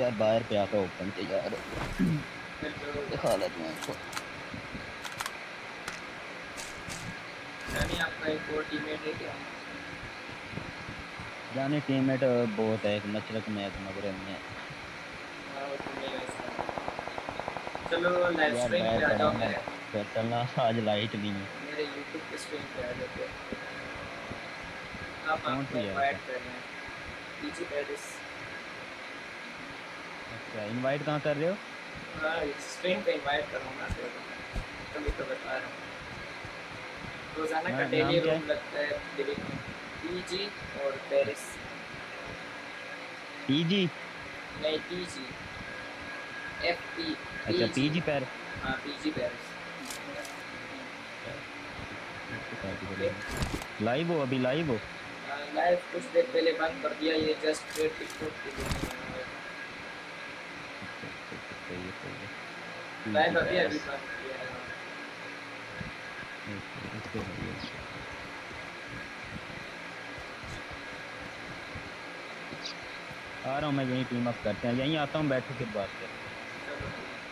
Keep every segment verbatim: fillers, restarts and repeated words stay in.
यार बाहर पे आकर ओपन से यार फिर तो हालत में तो यानी आपका एक और टीममेट है क्या? जाने टीममेट बहुत है, एक मशरक में है, एक मगरब में है। हाँ, वो तो नहीं वैसा। चलो लाइव यार स्ट्रीम बाहर पे आ पड़ा जाओ हूँ मैं, मेरे फिर चलना। आज लाइट नहीं है। मेरे यूट्यूब पे स्ट्रीम पे आ जाते हो। आप कौन आपको सी है इनवाइट ऐसा? कर रहे हैं पीजी पेरिस। अच्छा इनवाइट कहाँ कर रहे हो? हाँ स्ट्रीम पे इनवाइट करूँगा फिर, तभी तो बता रहा हूँ। रोज़ाना का ना, डेली नाम क्या है? रूम लगता है लिविंग में, पीजी और पेरिस। पीजी? नहीं पीजी, एफ पी, अच्छा पीजी। पीजी पैर। हाँ पीजी पेरिस। ओके। लाइव हो अभी, लाइव हो? लाइव कुछ देर पहले बंद कर दिया, ये जस्ट टिकटॉक के लिए नहीं है। अच्छा अच्छा अच्छा, सही है सही है। पीजी लाइव अभी अभी पेरिस। बंद किया है। ओके ओके भाई ओके। आ रहा हूँ मैं, यहीं टीम अप करते हैं, यहीं आता हूँ, बैठो फिर बात करते हैं। चलो।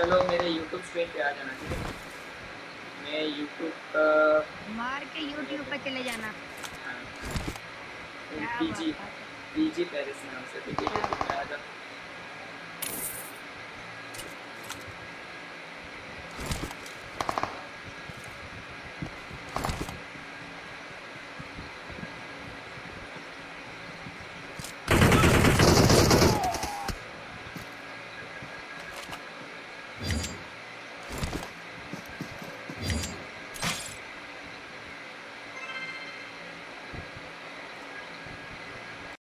चलो मेरे यूट्यूब स्ट्रीम पे आ जाना, ठीक है? मैं यूट्यूब का मार के यूट्यूब पे चले जाना। क्या पीजी बात है। पीजी पेरिस नाम से, ठीक है? यूट्यूब पे आ जाओ,